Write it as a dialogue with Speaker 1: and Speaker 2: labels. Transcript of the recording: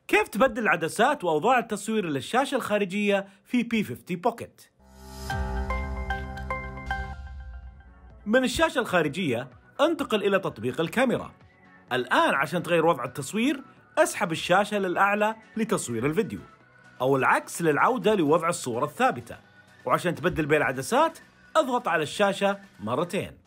Speaker 1: كيف تبدل العدسات وأوضاع التصوير للشاشة الخارجية في P50 بوكيت؟ من الشاشة الخارجية انتقل إلى تطبيق الكاميرا. الآن عشان تغير وضع التصوير اسحب الشاشة للأعلى لتصوير الفيديو، أو العكس للعودة لوضع الصورة الثابتة. وعشان تبدل بين العدسات اضغط على الشاشة مرتين.